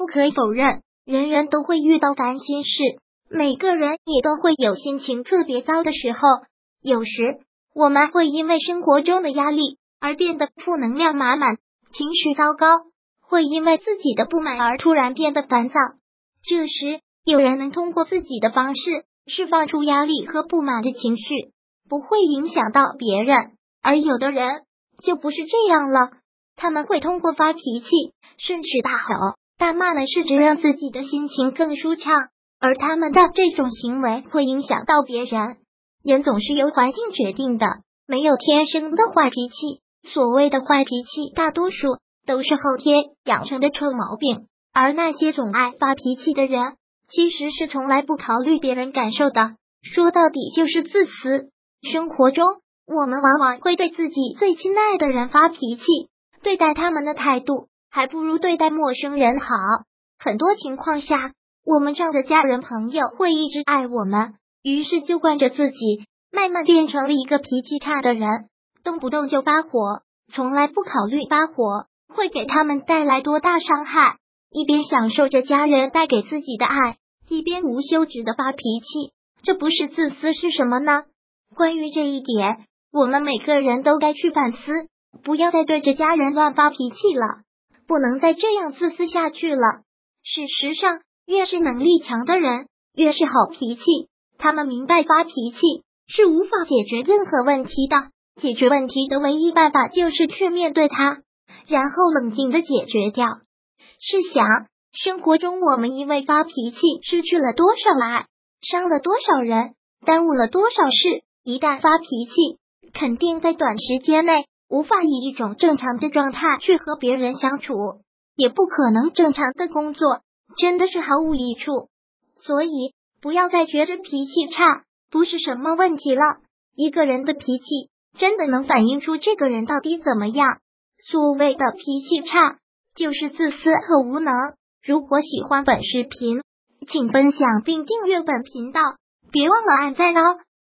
不可否认，人人都会遇到烦心事，每个人也都会有心情特别糟的时候。有时我们会因为生活中的压力而变得负能量满满，情绪糟糕，会因为自己的不满而突然变得烦躁。这时有人能通过自己的方式释放出压力和不满的情绪，不会影响到别人，而有的人就不是这样了，他们会通过发脾气甚至大吼大骂的试着让自己的心情更舒畅，而他们的这种行为会影响到别人。人总是由环境决定的，没有天生的坏脾气，所谓的坏脾气大多数都是后天养成的臭毛病，而那些总爱发脾气的人其实是从来不考虑别人感受的，说到底就是自私。生活中我们往往会对自己最亲爱的人发脾气，对待他们的态度还不如对待陌生人好。很多情况下，我们这样的家人朋友会一直爱我们，于是就惯着自己，慢慢变成了一个脾气差的人，动不动就发火，从来不考虑发火会给他们带来多大伤害，一边享受着家人带给自己的爱，一边无休止的发脾气，这不是自私是什么呢？关于这一点，我们每个人都该去反思，不要再对着家人乱发脾气了，不能再这样自私下去了。事实上，越是能力强的人，越是好脾气，他们明白发脾气是无法解决任何问题的，解决问题的唯一办法就是去面对它，然后冷静的解决掉。试想，生活中我们因为发脾气失去了多少爱，伤了多少人，耽误了多少事，一旦发脾气，肯定在短时间内无法以一种正常的状态去和别人相处，也不可能正常的工作，真的是毫无益处。所以不要再觉着脾气差不是什么问题了，一个人的脾气真的能反映出这个人到底怎么样。所谓的脾气差就是自私和无能。如果喜欢本视频，请分享并订阅本频道，别忘了按赞哦。